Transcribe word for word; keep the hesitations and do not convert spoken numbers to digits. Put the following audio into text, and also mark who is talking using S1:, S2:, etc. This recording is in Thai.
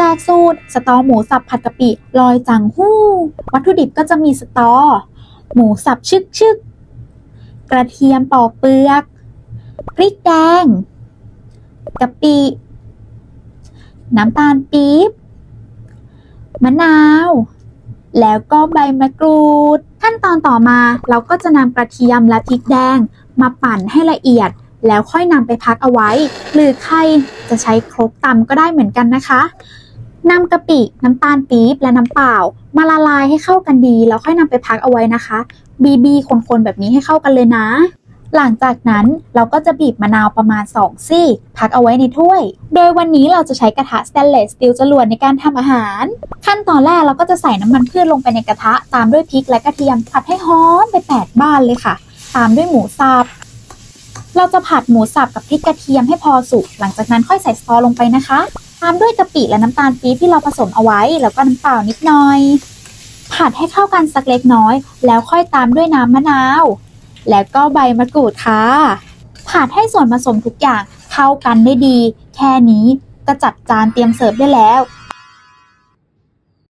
S1: กสูตรสตอหมูสับผัดกะปิลอยจังหู้วัตถุดิบก็จะมีสตอหมูสับชึกชึกกระเทียมปอกเปลือกพริกแดงกะปิน้ำตาลปี๊บมะนาวแล้วก็ใบมะกรูดขั้นตอนต่อมาเราก็จะนำกระเทียมและพริกแดงมาปั่นให้ละเอียดแล้วค่อยนำไปพักเอาไว้หรือใครจะใช้ครกตำก็ได้เหมือนกันนะคะนำกะปิน้ำตาลปี๊บและน้ำเปล่ามาละลายให้เข้ากันดีแล้วค่อยนำไปพักเอาไว้นะคะบีบีคนๆแบบนี้ให้เข้ากันเลยนะหลังจากนั้นเราก็จะบีบมะนาวประมาณสองซี่พักเอาไว้ในถ้วยโดยวันนี้เราจะใช้กระทะสแตนเลสสตีลจรวดในการทำอาหารขั้นตอนแรกเราก็จะใส่น้ำมันพืชลงไปในกระทะตามด้วยพริกและกระเทียมผัดให้หอมไปแปดบ้านเลยค่ะตามด้วยหมูสับเราจะผัดหมูสับกับพริกกระเทียมให้พอสุกหลังจากนั้นค่อยใส่ซอสลงไปนะคะตามด้วยกะปิและน้ำตาลปี๊บที่เราผสมเอาไว้แล้วก็น้ำเปล่านิดหน่อยผัดให้เข้ากันสักเล็กน้อยแล้วค่อยตามด้วยน้ำมะนาวแล้วก็ใบมะกรูดค่ะผัดให้ส่วนผสมทุกอย่างเข้ากันได้ดีแค่นี้ก็จัดจานเตรียมเสิร์ฟได้แล้ว